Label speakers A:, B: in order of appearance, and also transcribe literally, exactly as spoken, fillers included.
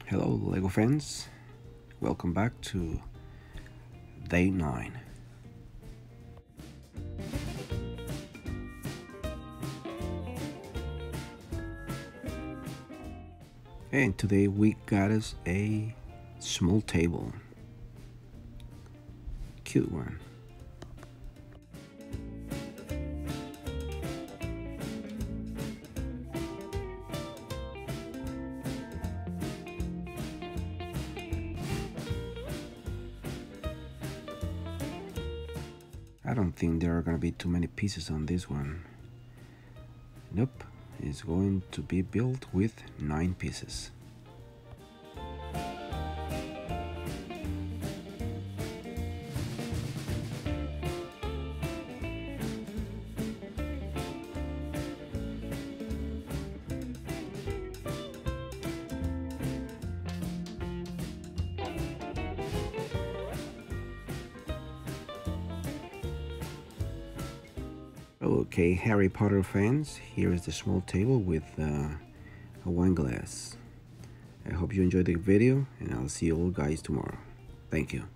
A: Hello Lego fans, welcome back to day nine. And today we got us a small table, cute one. I don't think there are gonna be too many pieces on this one. Nope, it's going to be built with nine pieces. Okay, Harry Potter fans, here is the small table with uh, a wine glass. I hope you enjoyed the video, and I'll see you all guys tomorrow. Thank you.